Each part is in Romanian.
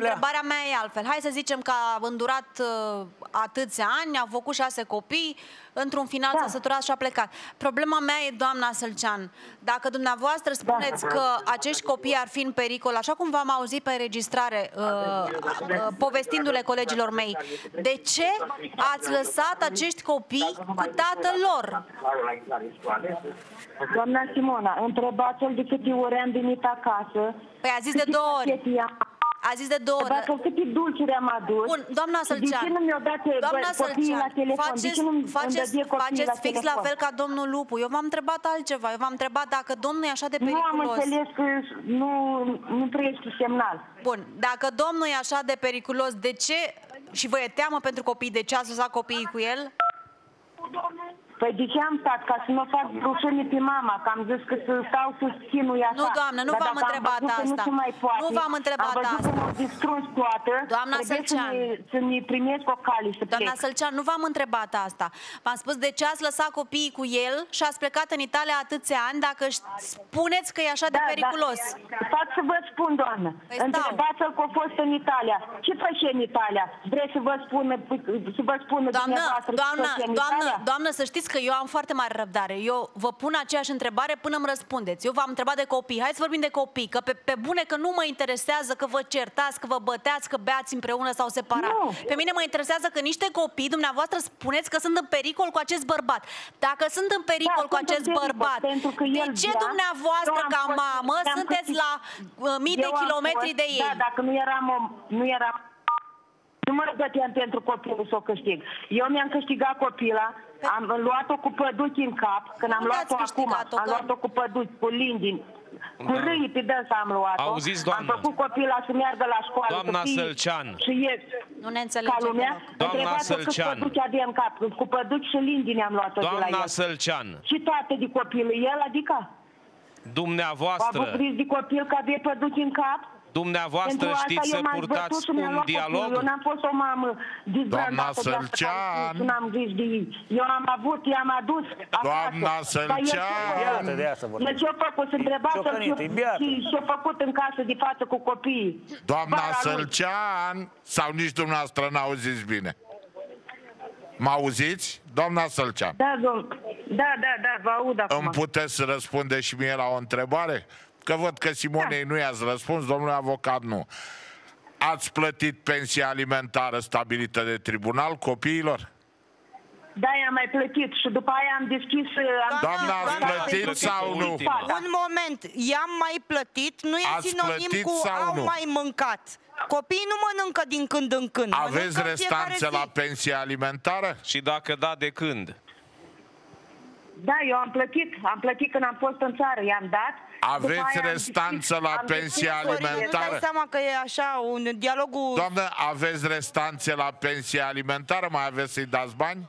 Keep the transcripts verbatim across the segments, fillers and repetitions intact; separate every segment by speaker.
Speaker 1: întrebarea mea e altfel. Hai să zicem că a îndurat uh, atâția ani, a făcut șase copii, într-un final da. s-a săturat și a plecat. Problema mea e, doamna Sălcean, dacă dumneavoastră spuneți da. că acești copii ar fi în pericol, așa cum v-am auzit pe înregistrare, uh, uh, povestindu-le colegilor mei, de ce ați lăsat acești copii cu tatăl lor?
Speaker 2: Doamna Simona, întrebați-l de câte ori am venit acasă.
Speaker 1: Păi a zis de două ori. A zis de două ori.
Speaker 2: Câte dulciuri am adus.
Speaker 1: Bun, doamna Sălcean.
Speaker 2: De ce nu mi-au dat
Speaker 1: doamna
Speaker 2: copiii la telefon?
Speaker 1: Faceți,
Speaker 2: de ce nu
Speaker 1: faceți,
Speaker 2: la
Speaker 1: faceți fix
Speaker 2: telefon?
Speaker 1: la fel ca domnul Lupu. Eu v-am întrebat altceva. Eu v-am întrebat dacă domnul e așa de periculos.
Speaker 2: Nu am înțeles că nu, nu trăiește semnal.
Speaker 1: Bun, dacă domnul e așa de periculos, de ce, și vă e teamă pentru copii, de ce ați lăsat copiii cu el?
Speaker 2: Păi de ce am stat? Ca să nu fac rușine pe mama, că am zis că să stau să ținui așa.
Speaker 1: Nu, doamnă, nu v-am întrebat asta. Nu v-am întrebat asta.
Speaker 2: Am văzut că m-au distrus toată.
Speaker 1: Doamna Sălcean.
Speaker 2: Să ne primesc o cale să plec.
Speaker 1: Doamna Sălcean, nu v-am întrebat asta. V-am spus de ce ați lăsat copiii cu el și ați plecat în Italia atâția ani dacă spuneți că e așa de
Speaker 2: da,
Speaker 1: periculos.
Speaker 2: Da. Fac să vă spun, doamnă.
Speaker 1: Păi
Speaker 2: întrebați-l că a fost în Italia. Ce făcea în Italia? Vreți să vă spun, să vă spun
Speaker 1: doamnă, doamnă, doamnă, doamnă, să știți că eu am foarte mare răbdare. Eu vă pun aceeași întrebare până îmi răspundeți. Eu v-am întrebat de copii. Hai să vorbim de copii, că pe, pe bune că nu mă interesează că vă certați, că vă băteați, că beați împreună sau separat. Nu. Pe mine mă interesează că niște copii, dumneavoastră spuneți că sunt în pericol cu acest bărbat. Dacă sunt în pericol da, cu acest bărbat, de ce vrea, dumneavoastră ca mamă sunteți la uh, mii de kilometri
Speaker 2: fost,
Speaker 1: de ei?
Speaker 2: Da, dacă nu eram om, nu eram... Nu mă băteam pentru copilul să o câștig. Eu mi-am câștigat copila, am luat-o cu păduchi în cap, când am luat-o acum, am luat-o cu păduchi, cu lindini, cu râi pe dânsa am luat-o.
Speaker 3: Auziți, doamnă.
Speaker 2: Am făcut copila să meargă la școală.
Speaker 3: Doamna Sălcean.
Speaker 2: Și e
Speaker 1: nu ne înțelegem.
Speaker 2: Ca lumea,
Speaker 3: doamna Sălcean.
Speaker 2: Cu păduchi în cap, cu păduchi și lindini am luat-o de la el.
Speaker 3: Doamna Sălcean.
Speaker 2: Și toate de copil, el adică?
Speaker 3: Dumneavoastră.
Speaker 2: V-a vorbit de copil că avea păduchi în cap?
Speaker 3: Dumneavoastră știți să purtați un dialog?
Speaker 2: Eu n-am fost o mamă dezbrandată de asta care nu am zis de ei. Eu am avut, i-am adus
Speaker 4: Doamna Sălcean!
Speaker 2: Deci ce-a făcut? Să întrebați-l ce-a făcut în casă de față cu copiii.
Speaker 4: Doamna Sălcean! Sau nici dumneavoastră n-auziți bine? Mă auziți? Doamna Sălcean.
Speaker 2: Da, domn. Da, da, da, vă aud acum.
Speaker 4: Îmi puteți să răspundeți și mie la o întrebare? Că văd că Simonei da. nu i-ați răspuns, domnule avocat, nu. Ați plătit pensia alimentară stabilită de tribunal copiilor?
Speaker 2: Da, i-am mai plătit și după aia am deschis... Am
Speaker 4: Doamna, ați plătit, plătit sau nu?
Speaker 5: Un moment, i-am mai plătit, nu e
Speaker 4: ați
Speaker 5: sinonim cu au nu? mai mâncat. Copiii nu mănâncă din când în când.
Speaker 4: Aveți restanțe la pensia alimentară?
Speaker 3: Și dacă da, de când?
Speaker 2: Da, eu am plătit. Am plătit când am fost în țară, i-am dat.
Speaker 4: Aveți restanță la pensia alimentară?
Speaker 5: Nu dai seama că e așa un dialogul...
Speaker 4: Doamnă, aveți restanțe la pensia alimentară? Mai aveți să-i dați bani?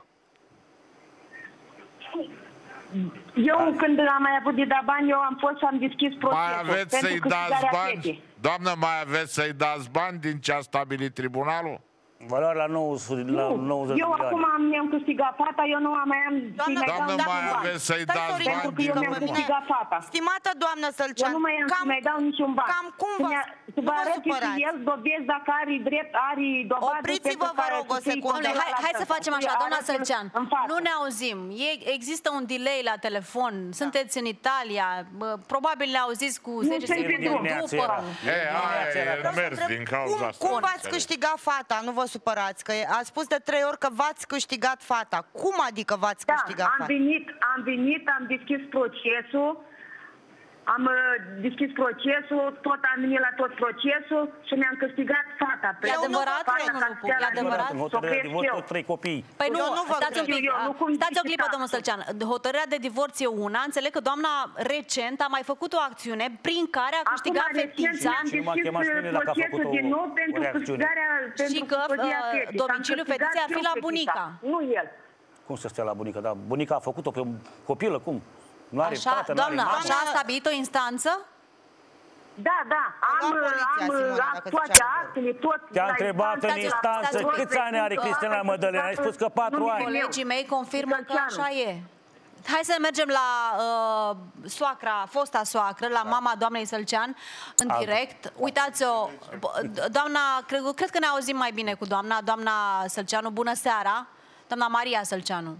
Speaker 2: Eu când am mai avut de da bani, eu am fost și am deschis procesul.
Speaker 4: Mai aveți să-i dați bani? Doamnă, mai aveți să-i dați bani din ce a stabilit tribunalul?
Speaker 6: Valoare la nouă sute, la nouăzeci de
Speaker 2: eu
Speaker 6: milioane.
Speaker 2: acum mi-am câștigat fata, eu nu am mai am...
Speaker 4: Doamnă, doamnă mai aveți să-i dați bani?
Speaker 2: Pentru că eu mi-am câștigat fata.
Speaker 5: Stimată doamnă Sălcean,
Speaker 2: eu nu mai am
Speaker 5: cam,
Speaker 2: să mai dau niciun bani.
Speaker 5: Cam cum vă,
Speaker 2: să vă arăt și el dovezi dacă are drept, are dovadă...
Speaker 5: Opriți-vă, vă rog, o secundă.
Speaker 1: Hai, hai să facem așa, doamna Sălcean. Nu ne auzim. E, există un delay la telefon. Sunteți în Italia. Probabil ne auziți cu zece secunde după.
Speaker 4: E, aia e mers din cauza asta.
Speaker 5: Cum v-ați câștigat fata? Nu vă supărați, că ați spus de trei ori că v-ați câștigat fata. Cum adică v-ați
Speaker 2: da,
Speaker 5: câștigat
Speaker 2: am
Speaker 5: fata?
Speaker 2: Venit, am venit, am deschis procesul, am uh, deschis procesul, tot am venit la tot procesul și mi-am câștigat fata.
Speaker 1: E adevărat, domnul Lupu? E adevărat?
Speaker 6: Trei copii.
Speaker 1: Păi nu,
Speaker 5: nu
Speaker 1: stați un pic, stați o clipă, domnul Sălcean. Hotărârea de divorț e una. Înțeleg că doamna recent a mai făcut o acțiune prin care a câștigat fetița
Speaker 6: Și nu m-a chemat și mine dacă a făcut o, o reacțiune.
Speaker 1: Și că domiciliul fetiței ar fi la bunica.
Speaker 2: Nu el.
Speaker 6: Cum să stea la bunica? Da, bunica a făcut-o pe copilă, cum? Nu are
Speaker 1: așa,
Speaker 6: tată,
Speaker 1: doamnă,
Speaker 6: n-are
Speaker 1: așa a stabilit o instanță?
Speaker 2: Da, da, am, am, am toate actele, tot...
Speaker 6: Te-a întrebat în instanță câți ani are Cristina Mădălina, ai spus că patru ani.
Speaker 1: Colegii mei confirmă că așa e. hai să mergem la uh, soacra, fosta soacră, la da. mama doamnei Sălcean, în Alt. direct. Uitați-o, doamna, cred, cred că ne auzim mai bine cu doamna, doamna Sălceanu. Bună seara, doamna Maria Sălceanu.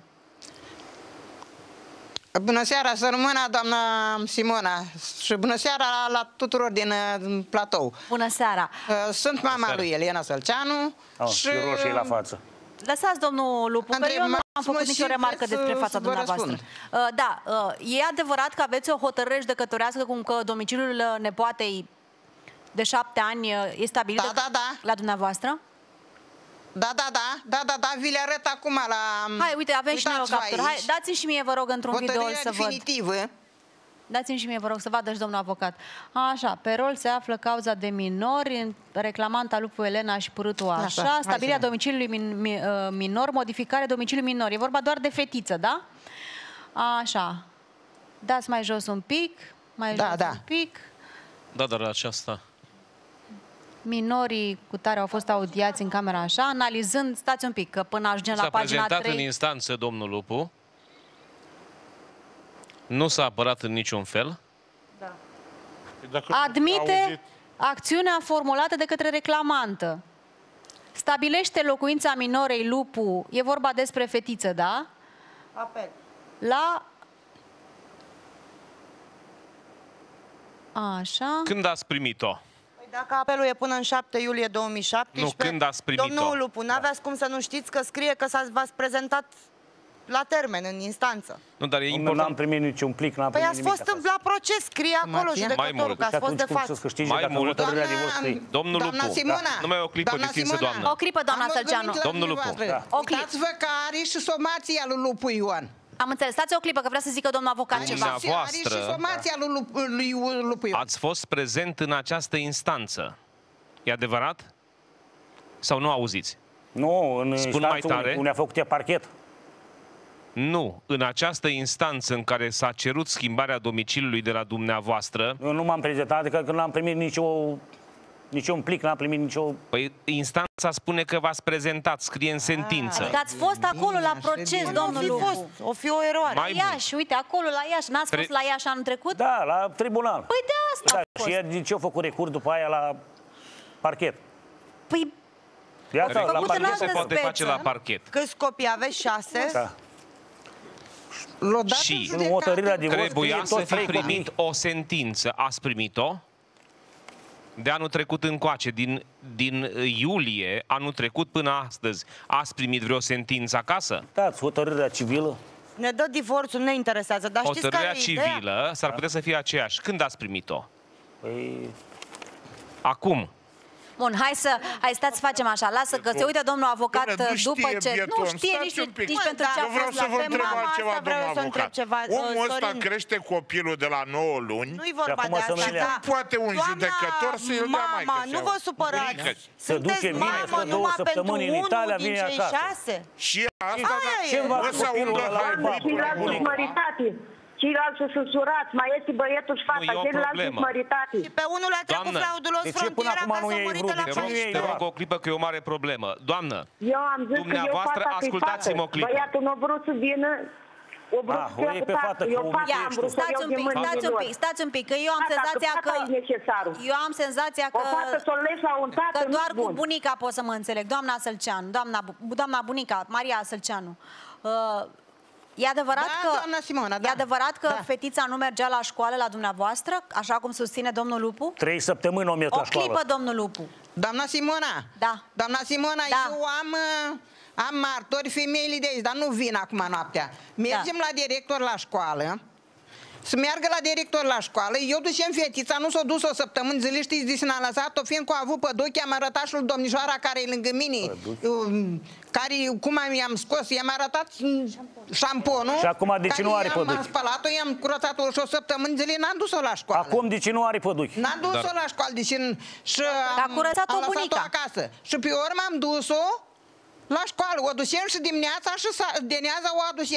Speaker 7: Bună seara, să rămână, doamna Simona, și bună seara la tuturor din uh, platou.
Speaker 1: Bună seara.
Speaker 7: Uh, sunt mama seara. lui Elena Sălceanu.
Speaker 6: Oh, și roșii la față.
Speaker 1: Lăsați, domnul Lupu, că eu nu am făcut nicio remarcă despre fața dumneavoastră. Uh, da, uh, e adevărat că aveți o hotărâre judecătorească cum că domiciliul nepoatei de șapte ani e stabilit
Speaker 7: da, da, da.
Speaker 1: la dumneavoastră?
Speaker 7: Da, da, da, da, da, da, vi le arăt acum la...
Speaker 1: Hai, uite, avem și noi o captură. Hai, dați-mi și mie, vă rog, într-un video să
Speaker 7: definitivă.
Speaker 1: văd. Dați-mi și mie, vă rog, să vadă și domnul avocat. Așa, pe rol se află cauza de minori, reclamanta Lupu Elena și Pârâtul așa, așa stabilirea domiciliului min, mi, minor, modificare domiciliului minor. E vorba doar de fetiță, da? Așa. Dați mai jos un pic, mai
Speaker 7: da,
Speaker 1: jos
Speaker 7: da.
Speaker 1: un pic.
Speaker 3: Da, dar aceasta...
Speaker 1: Minorii cu tare au fost audiați în camera așa, analizând, stați un pic, că până ajungem la pagina trei...
Speaker 3: S-a prezentat în instanță domnul Lupu. Nu s-a apărat în niciun fel.
Speaker 1: Da. Admite acțiunea formulată de către reclamantă. Stabilește locuința minorei Lupu, e vorba despre fetiță, da?
Speaker 5: Apel.
Speaker 1: La... Așa...
Speaker 3: Când ați primit-o?
Speaker 5: Dacă apelul e până în șapte iulie două mii șaptesprezece,
Speaker 3: nu, când ați primit-o?
Speaker 5: Domnul Lupu, n-aveați cum să nu știți că scrie că v-ați prezentat la termen, în instanță.
Speaker 3: Nu, dar e important.
Speaker 6: N-am primit niciun plic, n-am
Speaker 5: păi
Speaker 6: primit
Speaker 5: ați fost
Speaker 6: nimic
Speaker 5: la proces, scrie acolo judecătorul că ați fost de față.
Speaker 3: Mai mult, domnul Lupu, numai o clipă distinsă, doamnă.
Speaker 1: O clipă, doamna Sălceanu.
Speaker 3: Domnul Lupu.
Speaker 7: Uitați-vă că are și somația lui Lupu Ioan.
Speaker 1: Am înțeles. Stați o clipă, că vrea să zică domnul avocat ceva.
Speaker 3: Dumneavoastră ați fost prezent în această instanță. E adevărat? Sau nu auziți?
Speaker 6: Nu, în
Speaker 3: Spun mai tare.
Speaker 6: Unde a făcut ea parchet.
Speaker 3: Nu, în această instanță în care s-a cerut schimbarea domiciliului de la dumneavoastră...
Speaker 6: Eu nu m-am prezentat, adică că n-am primit nicio, niciun plic, n-am primit nicio...
Speaker 3: Păi instanța spune că v-ați prezentat, scrie în sentință.
Speaker 1: Adică ați fost acolo la proces, domnul Lupu.
Speaker 5: O fi o eroare.
Speaker 3: Mai
Speaker 1: Iași, uite, acolo la Iași. N-ați fost la Iași anul trecut?
Speaker 6: Da, la tribunal.
Speaker 1: Păi de asta
Speaker 6: da, și de ce a făcut recurs după aia la parchet?
Speaker 1: Păi...
Speaker 3: Recursul nu se poate face la parchet.
Speaker 5: Câți copii aveți? Șase?
Speaker 6: Da.
Speaker 3: Și trebuia să fi primit o sentință. Ați primit-o? De anul trecut încoace, din, din iulie anul trecut până astăzi, ați primit vreo sentință acasă?
Speaker 6: Da, hotărârea civilă.
Speaker 5: Ne dă divorțul, ne interesează, dar știți care e ideea?
Speaker 3: Hotărârea civilă s-ar putea să fie aceeași. Când ați primit-o?
Speaker 6: Păi...
Speaker 3: Acum.
Speaker 1: Bun, hai să, hai stați să facem așa. Lasă că se uită domnul avocat după ce...
Speaker 4: Bieton.
Speaker 1: Nu știe nici, nici pentru ce a
Speaker 4: vreau
Speaker 1: fost
Speaker 4: să
Speaker 1: la
Speaker 4: vă întreb altceva, domnul avocat.
Speaker 5: Ceva,
Speaker 4: Omul ăsta
Speaker 5: Sorin.
Speaker 4: crește copilul de la nouă luni.
Speaker 5: Nu-i vorba de asta.
Speaker 4: Și cum poate un judecător să îl dea mai
Speaker 5: Mama, nu vă supărați.
Speaker 6: Se duce bine, stă două săptămâni în Italia, vine acasă.
Speaker 4: Și asta,
Speaker 6: ce va
Speaker 4: ăsta umblă
Speaker 2: haibuit. Ceilalți sunt surați, mai este băietul și fata, ceilalți sunt măritate.
Speaker 5: Și pe unul le-a trecut fraudulos frontiera ca să mărită la
Speaker 3: Paște. Te rog o clipă că e o mare problemă. Doamnă,
Speaker 2: eu am zis
Speaker 3: dumneavoastră,
Speaker 2: că eu
Speaker 3: ascultați-mă o clipă.
Speaker 2: Băiatul nu a vrut să vină, o vrut
Speaker 6: ah,
Speaker 2: să fie pe fată. Eu fata am vrut să iau de mâini.
Speaker 1: Stați un pic, stați un pic, că eu am senzația că... Eu am senzația că...
Speaker 2: O fată să o legi la un tată,
Speaker 1: că
Speaker 2: nu
Speaker 1: doar cu
Speaker 2: bun.
Speaker 1: bunica pot să mă înțeleg. Doamna Sălceanu, doamna, doamna bunica, Maria Sălceanu. Uh, E adevărat,
Speaker 7: da,
Speaker 1: că,
Speaker 7: doamna Simona, da.
Speaker 1: e adevărat că
Speaker 7: da.
Speaker 1: fetița nu mergea la școală la dumneavoastră, așa cum susține domnul Lupu?
Speaker 6: Trei săptămâni o mers la școală.
Speaker 1: O clipă, domnul Lupu.
Speaker 7: Doamna Simona,
Speaker 1: da.
Speaker 7: Doamna Simona,
Speaker 1: da.
Speaker 7: eu am, am martori femeile de aici, dar nu vin acum noaptea. Mergem da. la director la școală, să meargă la director la școală, eu ducem fetița, nu s-a dus o săptămână zile, știți de ce n-a lăsat-o, fiindcă a avut păduchi, am arătat și lui domnișoara care e lângă mine, care, cum i-am scos, i-am arătat șamponul.
Speaker 6: Și acum de ce nu are păduchi?
Speaker 7: Am spălat-o, i-am curățat-o și o săptămână zile, n-am dus-o la școală.
Speaker 6: Acum de ce nu are păduchi?
Speaker 7: N-am dus-o la școală, deci și
Speaker 1: am, am lăsat-o
Speaker 7: acasă. Și pe urmă am dus-o la școală, o ducem și dimineața și dimineața o adusem.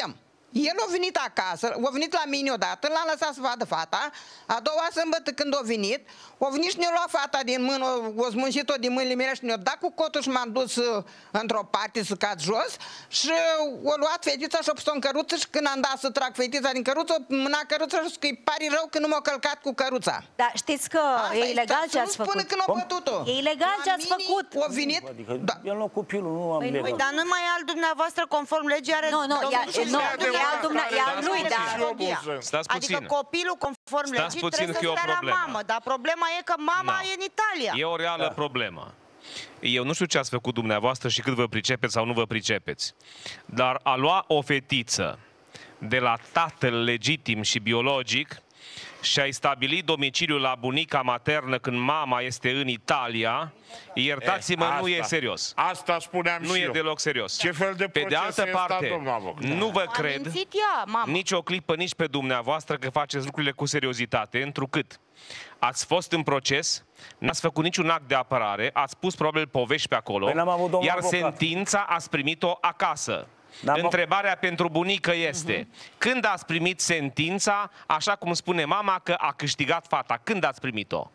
Speaker 7: El a venit acasă, a venit la mine odată, l-am lăsat să vadă fata, a doua sâmbătă când a venit, a venit și ne-a luat fata din mână, a zmânșit-o din mâinile mele și ne-a dat cu cotul și m-am dus uh, într-o parte să cad jos și a luat fetița și a pus-o în căruță și când am dat să trag fetița din căruță, a mâna căruța și că îi pare rău că nu m-a călcat cu căruța.
Speaker 1: Da, știți că
Speaker 7: Asta
Speaker 1: e ilegal ce ați
Speaker 7: nu spune
Speaker 1: făcut.
Speaker 7: că n-a bătut-o.
Speaker 1: E ilegal ce ați făcut.
Speaker 7: A venit,
Speaker 6: Adică
Speaker 7: da.
Speaker 6: el nu copilul, nu am
Speaker 5: Păi,
Speaker 6: legat.
Speaker 5: dar nu mai e al dumneavoastră conform legii are...
Speaker 1: Nu, nu,
Speaker 5: domnul
Speaker 1: ea,
Speaker 5: Șușu,
Speaker 1: nu,
Speaker 5: dumneavoastră-
Speaker 1: e al dumneavoastră, e al lui, da.
Speaker 3: Stați
Speaker 5: Adică
Speaker 3: puțin.
Speaker 5: copilul conform
Speaker 3: Stați
Speaker 5: legii
Speaker 3: puțin
Speaker 5: trebuie
Speaker 3: că e
Speaker 5: să
Speaker 3: o
Speaker 5: stea la
Speaker 3: problemă.
Speaker 5: mamă, dar problema e că mama
Speaker 3: Da.
Speaker 5: e în Italia.
Speaker 3: E o reală da. problemă. Eu nu știu ce ați făcut dumneavoastră și cât vă pricepeți sau nu vă pricepeți. Dar a lua o fetiță de la tatăl legitim și biologic și ai stabilit domiciliul la bunica maternă când mama este în Italia, iertați-mă,
Speaker 4: E,
Speaker 3: nu e
Speaker 4: asta.
Speaker 3: serios.
Speaker 4: Asta spuneam
Speaker 3: Nu
Speaker 4: și
Speaker 3: e
Speaker 4: eu.
Speaker 3: deloc serios.
Speaker 4: Ce fel de
Speaker 3: Pe de
Speaker 4: proces
Speaker 3: altă
Speaker 4: e ăsta,
Speaker 3: parte,
Speaker 4: domnul avocat?
Speaker 3: nu vă
Speaker 5: A
Speaker 3: cred
Speaker 5: mințit ea, mama.
Speaker 3: nici o clipă, nici pe dumneavoastră că faceți lucrurile cu seriozitate, întrucât ați fost în proces, n-ați făcut niciun act de apărare, ați pus probabil povești pe acolo,
Speaker 6: Păi n-am avut, domnul
Speaker 3: iar
Speaker 6: avocat.
Speaker 3: sentința ați primit-o acasă.
Speaker 6: N-am
Speaker 3: Întrebarea pentru bunică este, uh-huh. când ați primit sentința, așa cum spune mama că a câștigat fata? Când ați primit-o?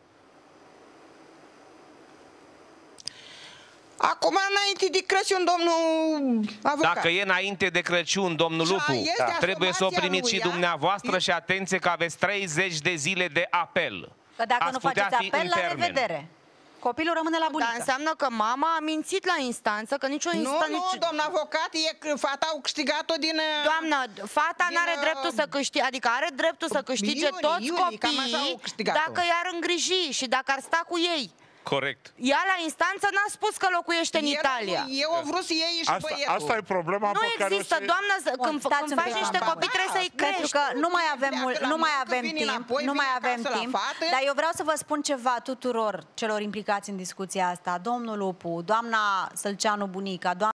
Speaker 7: Acum, înainte de Crăciun, domnul avocat.
Speaker 3: Dacă e înainte de Crăciun, domnul
Speaker 7: Și
Speaker 3: Lupu,
Speaker 7: este
Speaker 3: trebuie să o
Speaker 7: asomația
Speaker 3: primiți și
Speaker 7: lui ea.
Speaker 3: dumneavoastră și atenție că aveți treizeci de zile de apel.
Speaker 1: Că dacă
Speaker 3: Ați
Speaker 1: nu
Speaker 3: putea
Speaker 1: faceți
Speaker 3: fi
Speaker 1: apel,
Speaker 3: în
Speaker 1: la
Speaker 3: termen.
Speaker 1: revedere. Copilul rămâne la bunică.
Speaker 5: Dar înseamnă că mama a mințit la instanță, că nicio
Speaker 7: Nu,
Speaker 5: instanță...
Speaker 7: nu, domn avocat, e că fata au câștigat-o din...
Speaker 5: Doamnă, fata
Speaker 7: din,
Speaker 5: n-are
Speaker 7: uh,
Speaker 5: dreptul să câștige, adică are dreptul să câștige
Speaker 7: iunie,
Speaker 5: toți
Speaker 7: iunie, cam așa au
Speaker 5: copiii
Speaker 7: câștigat-o.
Speaker 5: dacă i-ar îngriji și dacă ar sta cu ei.
Speaker 3: Corect.
Speaker 5: Ea la instanță n-a spus că locuiește în
Speaker 7: El-
Speaker 5: Italia.
Speaker 7: Eu au vrut să iei și
Speaker 4: Asta,
Speaker 7: băietul.
Speaker 4: asta e problema
Speaker 5: Nu
Speaker 4: pe care o
Speaker 5: există,
Speaker 4: să...
Speaker 5: doamnă, să-
Speaker 1: Bun,
Speaker 5: când,
Speaker 1: stați
Speaker 5: când
Speaker 1: un
Speaker 5: faci
Speaker 1: pic,
Speaker 5: niște
Speaker 1: doamna
Speaker 5: copii
Speaker 7: Baba.
Speaker 5: trebuie să-i
Speaker 1: Pentru
Speaker 5: crești.
Speaker 1: că nu mai avem,
Speaker 7: Pleacă
Speaker 1: mult,
Speaker 7: la
Speaker 1: nu mai
Speaker 7: muncă,
Speaker 1: avem
Speaker 7: vine
Speaker 1: timp,
Speaker 7: înapoi,
Speaker 1: nu
Speaker 7: vine
Speaker 1: mai avem
Speaker 7: acasă la
Speaker 1: timp,
Speaker 7: fată.
Speaker 1: dar eu vreau să vă spun ceva tuturor celor implicați în discuția asta. Domnul Lupu, doamna Sălceanu bunica, doamna